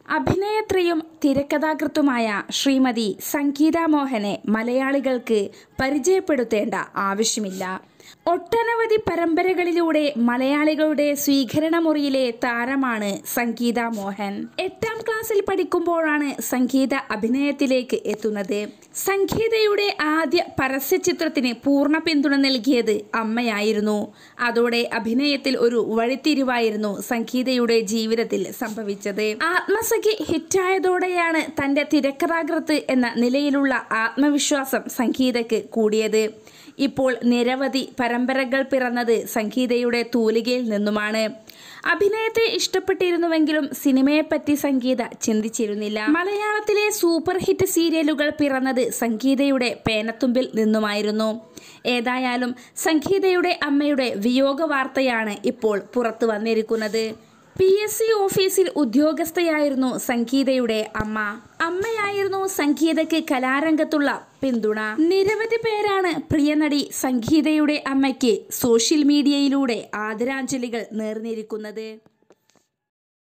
അഭിനേത്രിയും തിരക്കഥാകൃത്തുമായ ശ്രീമതി സംഗീത മോഹനെ മലയാളികൾക്ക് പരിചയപ്പെടുത്തേണ്ട ആവശ്യമില്ല. ഒട്ടനവധി പരമ്പരകളിലൂടെ മലയാളികളുടെ സ്വീകരണ മുറിയിലെ താരമാണ് സംഗീത മോഹൻ. 8ാം ക്ലാസ്സിൽ പഠിക്കുമ്പോഴാണ് സംഗീത അഭിനയത്തിലേക്ക് എത്തുന്നത്. സംഗീതയുടെ ആദ്യ പരസ്യചിത്രത്തിന് പൂർണ്ണ പിന്തുണ നൽകിയത് അമ്മയായിരുന്നു. അതോടെ അഭിനയത്തിൽ ഒരു വഴിത്തിരിവായിരുന്നു സംഗീതയുടെ ജീവിതത്തിൽ സംഭവിച്ചത്. ആത്മസഖി ഹിറ്റായതോടെയാണ് തൻ്റെ തിരക്കഥാകൃത്ത് എന്ന നിലയിലുള്ള ആത്മവിശ്വാസം സംഗീതയ്ക്ക് കൂടിയത്. ഇപ്പോൾ നിരവധി പരമ്പരകൾ പിറന്നത് സംഗീതയുടെ തൂലികയിൽ നിന്നുമാണ്. അഭിനയത്തെ ഇഷ്ടപ്പെട്ടിരുന്നുവെങ്കിലും സിനിമയെപ്പറ്റി സംഗീത ചിന്തിച്ചിരുന്നില്ല. മലയാളത്തിലെ സൂപ്പർ ഹിറ്റ് സീരിയലുകൾ പിറന്നത് സംഗീതയുടെ പേനത്തുമ്പിൽ നിന്നുമായിരുന്നു. ഏതായാലും സംഗീതയുടെ അമ്മയുടെ വിയോഗ വാർത്തയാണ് ഇപ്പോൾ പുറത്തു വന്നിരിക്കുന്നത്. PSC ഓഫീസിൽ ഉദ്യോഗസ്ഥയായിരുന്നു സംഗീതയുടെ അമ്മ. അമ്മയായിരുന്നു സംഗീതയ്ക്ക് കലാരംഗത്തുള്ള പിന്തുണ. നിരവധി പേരാണ് പ്രിയനടി സംഗീതയുടെ അമ്മയ്ക്ക് സോഷ്യൽ മീഡിയയിലൂടെ ആദരാഞ്ജലികൾ നേർന്നിരിക്കുന്നത്.